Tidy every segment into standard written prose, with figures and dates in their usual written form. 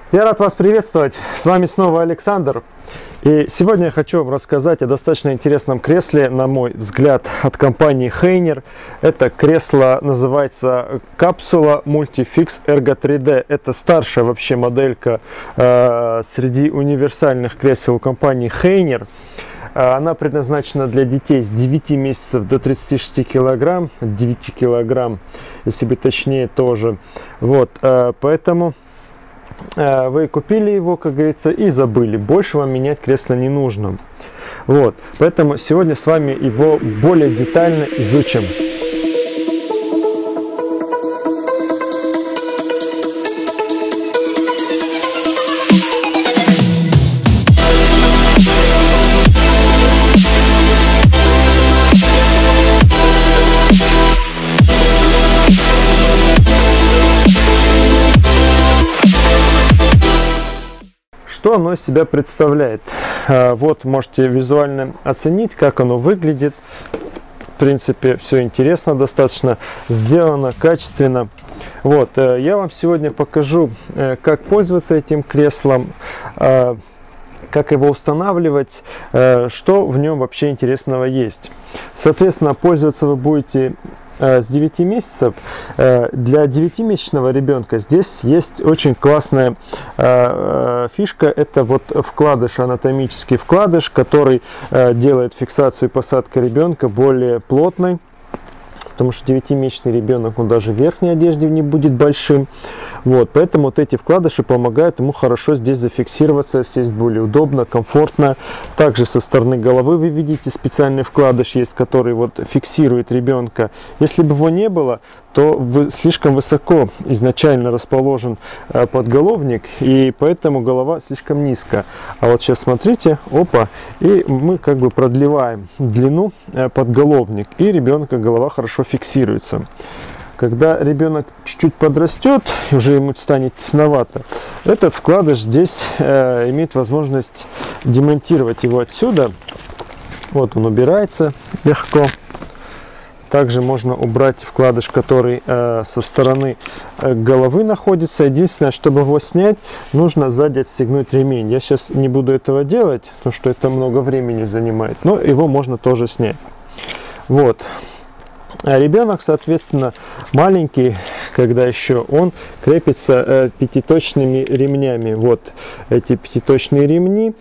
Я рад вас приветствовать. С вами снова Александр. И сегодня я хочу вам рассказать о достаточно интересном кресле, на мой взгляд, от компании Hayner. Это кресло называется Capsula Multifix Ergo 3D. Это старшая вообще моделька среди универсальных кресел у компании Hayner. Она предназначена для детей с 9 месяцев до 36 килограмм, 9 килограмм, если быть точнее, тоже. Вот, поэтому вы купили его, как говорится, и забыли. Больше вам менять кресло не нужно. Вот, поэтому сегодня с вами его более детально изучим. Что оно из себя представляет? Вот можете визуально оценить, как оно выглядит. В принципе, все интересно достаточно, сделано качественно. Вот, я вам сегодня покажу, как пользоваться этим креслом, как его устанавливать, что в нем вообще интересного есть. Соответственно, пользоваться вы будете с 9 месяцев. Для 9-месячного ребенка здесь есть очень классная фишка. Это вот вкладыш, анатомический вкладыш, который делает фиксацию и посадку ребенка более плотной. Потому что 9-месячный ребенок, он даже в верхней одежде не будет большим. Вот, поэтому вот эти вкладыши помогают ему хорошо здесь зафиксироваться, сесть более удобно, комфортно. Также со стороны головы вы видите специальный вкладыш есть, который вот фиксирует ребенка. Если бы его не было, то слишком высоко изначально расположен подголовник, и поэтому голова слишком низко. А вот сейчас смотрите, опа, и мы как бы продлеваем длину подголовник, и ребенка голова хорошо фиксируется. Когда ребенок чуть-чуть подрастет, уже ему станет тесновато, этот вкладыш здесь имеет возможность демонтировать его отсюда. Вот он убирается легко. Также можно убрать вкладыш, который со стороны головы находится. Единственное, чтобы его снять, нужно сзади отстегнуть ремень. Я сейчас не буду этого делать, потому что это много времени занимает. Но его можно тоже снять. Вот. А ребенок, соответственно, маленький, когда еще он крепится пятиточными ремнями. Вот эти пятиточные ремни,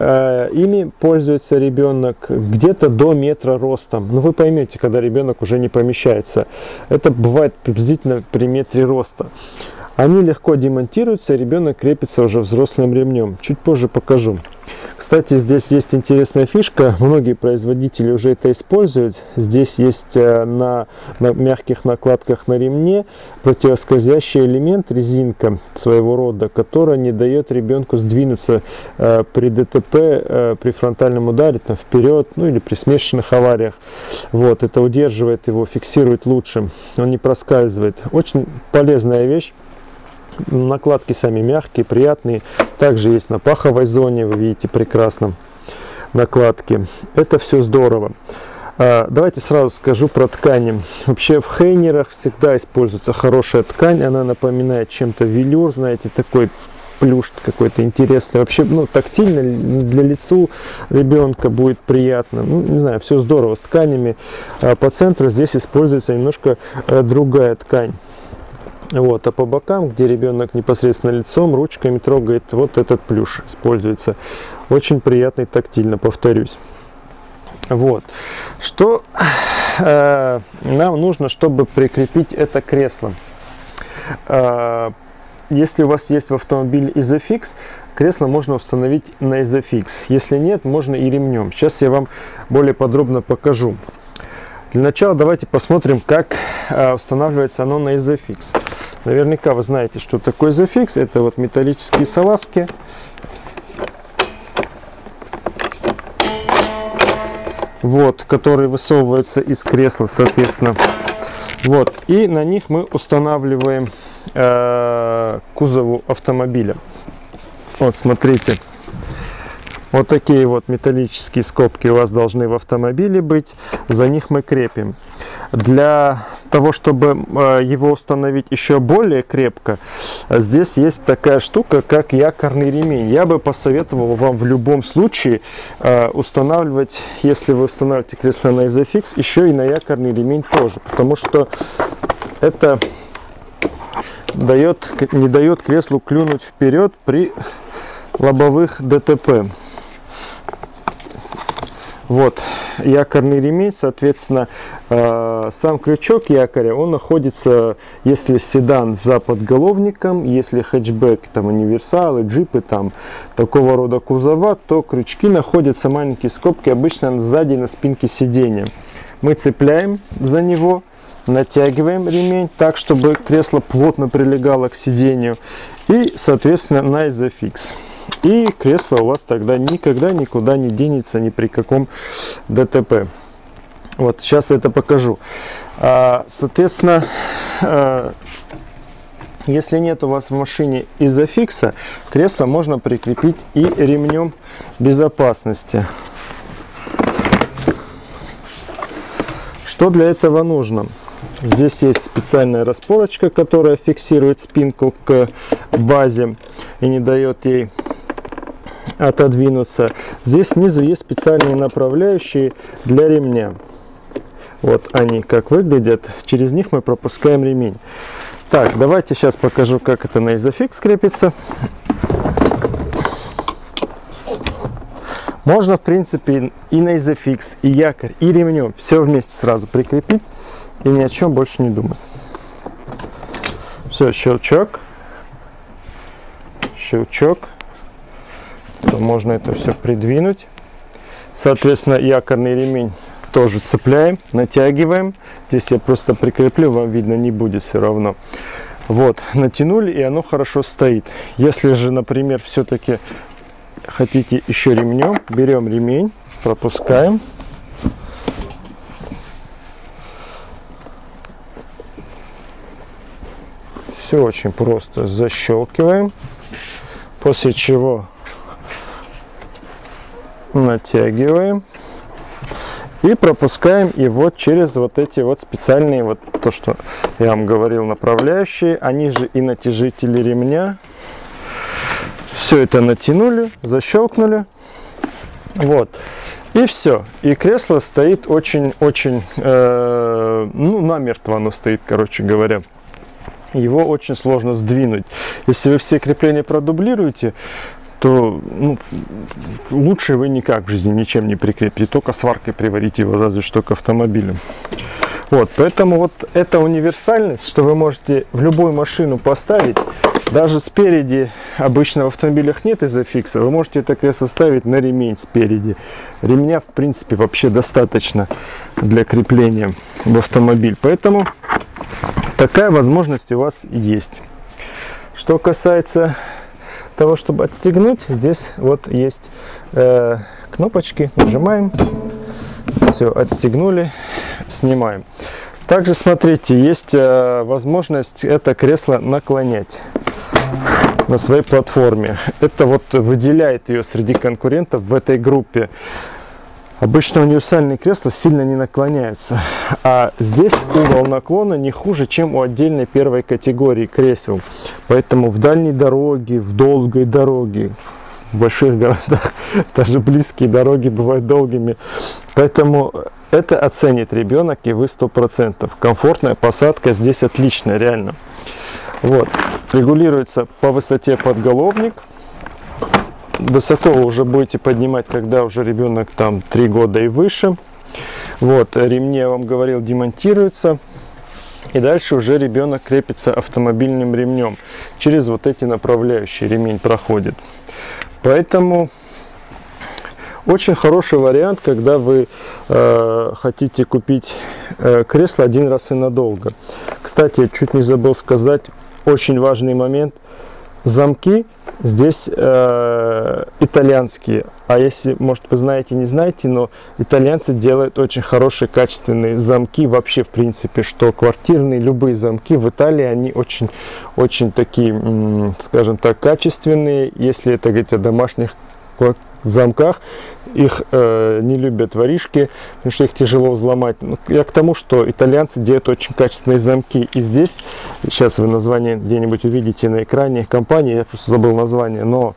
ими пользуется ребенок где-то до метра ростом. Но вы поймете, когда ребенок уже не помещается. Это бывает приблизительно при метре роста. Они легко демонтируются, и ребенок крепится уже взрослым ремнем. Чуть позже покажу. Кстати, здесь есть интересная фишка. Многие производители уже это используют. Здесь есть на мягких накладках на ремне противоскользящий элемент, резинка своего рода, которая не дает ребенку сдвинуться при ДТП, при фронтальном ударе там, вперед, ну или при смешанных авариях. Вот, это удерживает его, фиксирует лучше. Он не проскальзывает. Очень полезная вещь. Накладки сами мягкие, приятные. Также есть на паховой зоне, вы видите прекрасно накладки. Это все здорово. Давайте сразу скажу про ткани. Вообще в Hayner'ах всегда используется хорошая ткань. Она напоминает чем-то велюр, знаете, такой плюш какой-то интересный. Вообще, ну, тактильно для лицу ребенка будет приятно. Ну, не знаю, все здорово с тканями. По центру здесь используется немножко другая ткань. Вот, а по бокам, где ребенок непосредственно лицом, ручками трогает, вот этот плюш используется. Очень приятный тактильно, повторюсь. Вот. Что нам нужно, чтобы прикрепить это кресло? Если у вас есть в автомобиле Isofix, кресло можно установить на Isofix. Если нет, можно и ремнем. Сейчас я вам более подробно покажу. Для начала давайте посмотрим, как устанавливается оно на Isofix. Наверняка вы знаете, что такое Isofix. Это вот металлические салазки. Вот, которые высовываются из кресла, соответственно. Вот, и на них мы устанавливаем кузову автомобиля. Вот, смотрите. Вот такие вот металлические скобки у вас должны в автомобиле быть. За них мы крепим. Для того, чтобы его установить еще более крепко, здесь есть такая штука, как якорный ремень. Я бы посоветовал вам в любом случае устанавливать, если вы устанавливаете кресло на Isofix, еще и на якорный ремень тоже, потому что это не дает креслу клюнуть вперед при лобовых ДТП. Вот якорный ремень, соответственно, сам крючок якоря, он находится, если седан за подголовником, если хэтчбэк, там универсалы, джипы, там такого рода кузова, то крючки находятся, маленькие скобки, обычно сзади на спинке сиденья. Мы цепляем за него, натягиваем ремень так, чтобы кресло плотно прилегало к сиденью, и, соответственно, на Isofix. И кресло у вас тогда никогда никуда не денется ни при каком ДТП. Вот сейчас я это покажу. Соответственно, если нет у вас в машине Isofix, кресло можно прикрепить и ремнем безопасности. Что для этого нужно? Здесь есть специальная распорочка, которая фиксирует спинку к базе и не дает ей отодвинуться. Здесь снизу есть специальные направляющие для ремня. Вот они как выглядят. Через них мы пропускаем ремень. Так, давайте сейчас покажу, как это на Isofix крепится. Можно, в принципе, и на Isofix, и якорь, и ремнем все вместе сразу прикрепить и ни о чем больше не думать. Все, щелчок, щелчок. То можно это все придвинуть. Соответственно, якорный ремень тоже цепляем, натягиваем. Здесь я просто прикреплю, вам видно не будет все равно. Вот, натянули, и оно хорошо стоит. Если же, например, все-таки хотите еще ремнем, берем ремень, пропускаем. Все очень просто. Защелкиваем. После чего натягиваем и пропускаем его через вот эти вот специальные, вот то, что я вам говорил, направляющие. Они же и натяжители ремня. Все это натянули, защелкнули. Вот. И все. И кресло стоит очень-очень, намертво оно стоит, короче говоря. Его очень сложно сдвинуть. Если вы все крепления продублируете, то лучше вы никак в жизни ничем не прикрепите, только сваркой приварите его, разве что к автомобилю. Вот, поэтому вот эта универсальность, что вы можете в любую машину поставить, даже спереди, обычно в автомобилях нет Isofix, вы можете это кресло ставить на ремень спереди. Ремня, в принципе, вообще достаточно для крепления в автомобиль, поэтому такая возможность у вас есть. Что касается того, чтобы отстегнуть, здесь вот есть кнопочки, нажимаем, все, отстегнули, снимаем. Также смотрите, есть возможность это кресло наклонять на своей платформе. Это вот выделяет ее среди конкурентов в этой группе. Обычно универсальные кресла сильно не наклоняются, а здесь угол наклона не хуже, чем у отдельной первой категории кресел. Поэтому в дальней дороге, в долгой дороге, в больших городах даже близкие дороги бывают долгими. Поэтому это оценит ребенок, и вы 100%. Комфортная посадка здесь отличная, реально. Вот. Регулируется по высоте подголовник. Высоко вы уже будете поднимать, когда уже ребенок там 3 года и выше. Вот, ремни, я вам говорил, демонтируются. И дальше уже ребенок крепится автомобильным ремнем. Через вот эти направляющие ремень проходит. Поэтому очень хороший вариант, когда вы хотите купить кресло один раз и надолго. Кстати, чуть не забыл сказать, очень важный момент. Замки здесь итальянские. А если, может, вы знаете, не знаете, но итальянцы делают очень хорошие, качественные замки. Вообще, в принципе, что квартирные, любые замки в Италии, они очень такие, скажем так, качественные. Если это говорить о домашних замках, их не любят воришки, потому что их тяжело взломать. Я к тому, что итальянцы делают очень качественные замки. И здесь, сейчас вы название где-нибудь увидите на экране компании, я просто забыл название, но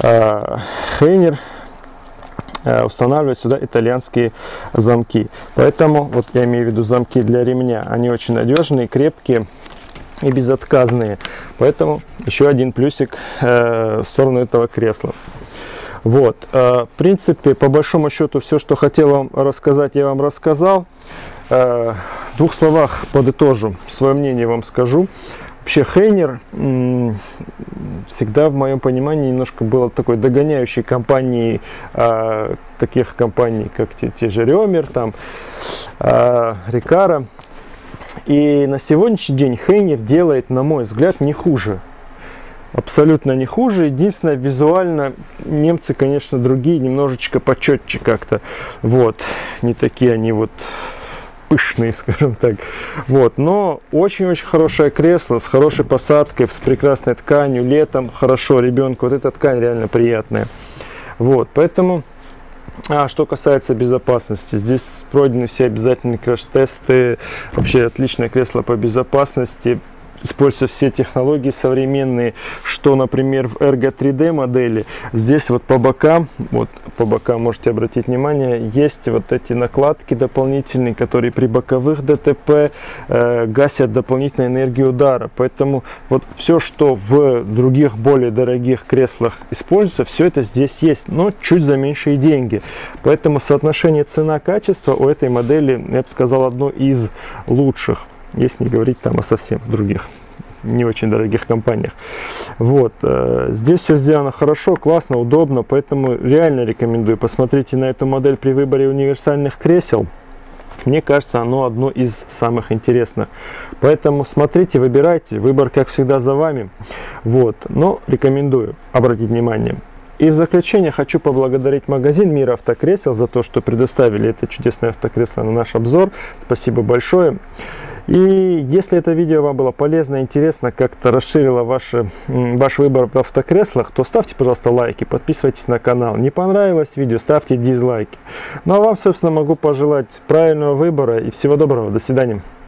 Хейнер устанавливать сюда итальянские замки. Поэтому, вот я имею в виду замки для ремня, они очень надежные, крепкие и безотказные. Поэтому еще один плюсик в сторону этого кресла. Вот, в принципе, по большому счету, все, что хотел вам рассказать, я вам рассказал. В двух словах подытожу, свое мнение вам скажу. Вообще Хейнер всегда, в моем понимании, немножко был такой догоняющей компанией, таких компаний, как те же Рёмер, там, Рикара. И на сегодняшний день Хейнер делает, на мой взгляд, не хуже. Абсолютно не хуже. Единственное, визуально немцы, конечно, другие, немножечко почетче как-то. Вот, не такие они вот пышные, скажем так. Вот, но очень-очень хорошее кресло с хорошей посадкой, с прекрасной тканью, летом хорошо ребенку. Вот эта ткань реально приятная. Вот, поэтому, что касается безопасности, здесь пройдены все обязательные краш-тесты. Вообще отличное кресло по безопасности. Используя все технологии современные, что, например, в Ergo 3D модели, здесь вот по бокам можете обратить внимание, есть вот эти накладки дополнительные, которые при боковых ДТП гасят дополнительную энергию удара. Поэтому вот все, что в других более дорогих креслах используется, все это здесь есть, но чуть за меньшие деньги. Поэтому соотношение цена-качество у этой модели, я бы сказал, одно из лучших. Если не говорить там о совсем других, не очень дорогих компаниях. Вот. Здесь все сделано хорошо, классно, удобно, поэтому реально рекомендую. Посмотрите на эту модель при выборе универсальных кресел. Мне кажется, оно одно из самых интересных. Поэтому смотрите, выбирайте. Выбор, как всегда, за вами. Вот. Но рекомендую обратить внимание. И в заключение хочу поблагодарить магазин Мир Автокресел за то, что предоставили это чудесное автокресло на наш обзор. Спасибо большое. И если это видео вам было полезно, интересно, как-то расширило ваш выбор в автокреслах, то ставьте, пожалуйста, лайки, подписывайтесь на канал. Не понравилось видео, ставьте дизлайки. Ну а вам, собственно, могу пожелать правильного выбора и всего доброго. До свидания.